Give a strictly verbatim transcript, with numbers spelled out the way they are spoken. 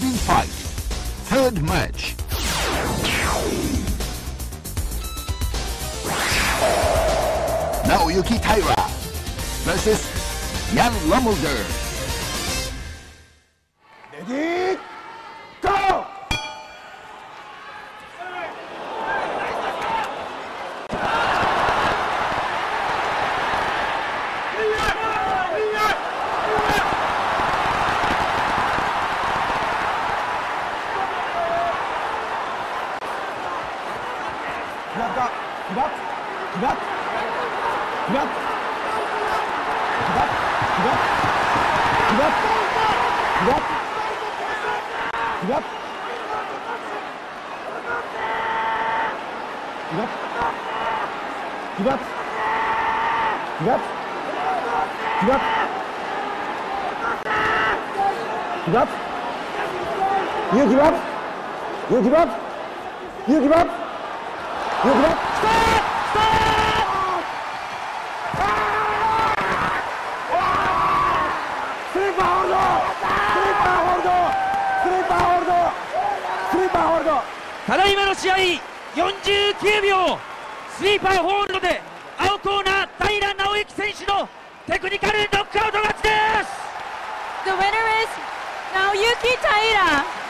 Exciting fight. Third match. Naoyuki Taira versus Jan Lummelder. Ready, go! Give up, give up, give up, give up, give up, give up, give up, give up, give up, give up, give up, give up, give up, you give up, you give up, you give up, you give up. Stop! Stop!スリーパーホールド！スリーパーホールド！スリーパーホールド！スリーパーホールド！ ただいまの試合よんじゅうきゅうびょう、スリーパーホールドで青コーナー平直之選手のテクニカルノックアウト勝ちです。 The winner is Naoyuki Taira.